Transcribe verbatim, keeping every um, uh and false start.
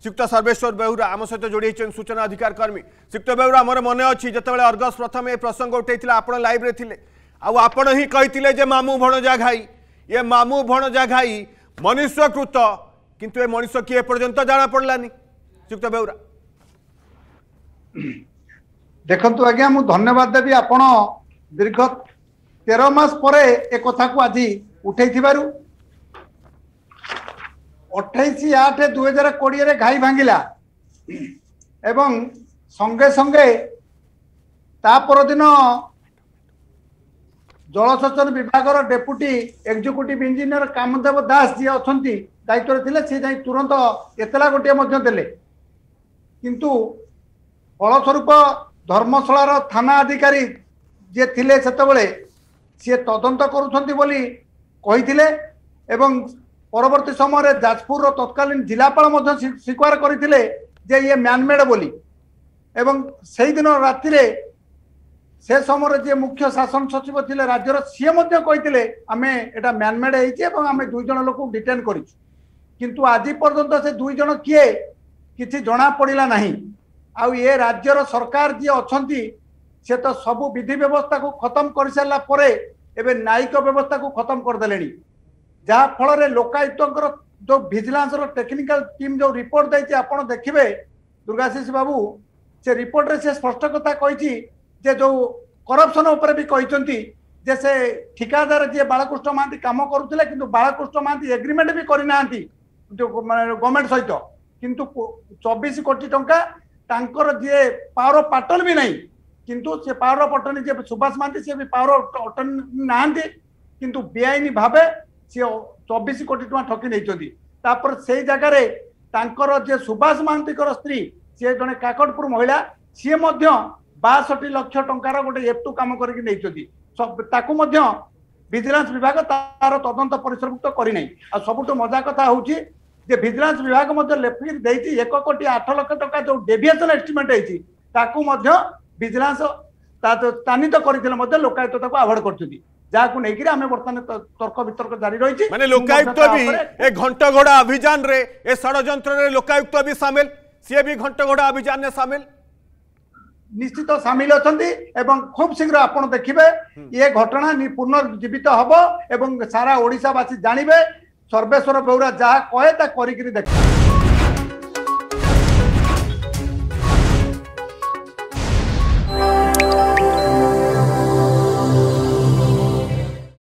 श्रीयुक्त सर्वेश्वर बेहुरा आम सहित जोड़ी सूचना अधिकार कर्मी। श्रीयुक्त बेहुरा मोर मन अच्छी जितेबाला अर्गस प्रथम ए प्रसंग उठे आप लाइव रे थिले आपण ही कही जे मामू भणजा घाई ये मामू भणजा घाई मनुष्यकृत किंतु ए मनुष्य किए पर्यंत जाना पड़लानी। श्रीयुक्त बेहुरा देखंतु आज्ञा मु धन्यवाद देवी आपण दीर्घ तेरह मास परे ए कथा को आज उठे अठाईस आठ दुई हजार कोड़े घाई भांगिला एवं संगे संगे ता परदिन जलसेचन विभाग deputy executive engineer Kamdev Das ji अच्छा दायित्व थे सी जाई तुरंत एतला गोटे देले किंतु फलस्वरूप धर्मशाला थाना अधिकारी जे थिले सेतबेले सी तदंत करुछंती बोली कहिथिले एवं परवर्ती समय जाजपुर तत्कालीन जिलापाल स्वीकार करते जे ये मैनमेड बोली एवं से दिन राति से समय जे मुख्य शासन सचिव थिले राज्यर सी कहते आम एटा मैनमेड होती आम दुई जन लोक डिटेन कर किंतु आज पर्यंत से दुई जन किए किसी जना पड़ा ना आउ ये राज्यर सरकार जी अच्छा से तो सबू विधि व्यवस्था को खत्म कर सारा पर एवं न्यायिक व्यवस्था को खत्म करदे जहाँ फल लोकायुक्त जो विजिलेंस टेक्निकल टीम जो रिपोर्ट देती आप देखिए दुर्गाशीष बाबू से रिपोर्ट रे से स्पष्ट कथा कही जे जो करप्शन उपर भी कहते जे से ठिकादार जी बालकृष्ण महांती काम करुले कि बालकृष्ण महांती एग्रीमेंट भी करना जो गवर्नमेंट सहित किंतु चौबीस कोटी टंका तांकर जे पावर पाटन भी नहीं किंतु से पावर पटन जे सुभाष महांती से भी पावर अटन ना किंतु बेआईन भावे सी चौबीस कोटी टका ठकी नहीं से जगार तांकर जे सुभाष महांती स्त्री सी जड़े काकटपुर महिला सी बासठी लक्ष टंकार गोटे एफ्टू काम करके विजिलेंस विभाग तार तदंत परिसरभुक्त करना आ सबुठ मजा कथा हूँ विजिलेंस विभाग लेफिर देती एक कोटी आठ लक्ष टका जो डेविएशन एस्टिमेट होती विजिलेंस स्थानित करते लोकायुक्त आभोड कर जहाँ नहीं आम बर्तमान तर्क वितर्क जारी रही माने लोकायुक्त भी ए घंट घोड़ा अभियान रे ए षड्यंत्र रे लोकायुक्त भी शामिल सी भी घंट घोड़ा अभियान में शामिल निश्चित सामिल अच्छा एवं खूब शीघ्र आपड़ देखिए ये घटना पुनर्जीवित हम एवं सारा ओडिशावासी जानवे सर्वेश्वर बेहुरा जहाँ कहे ता करिकिरी देख।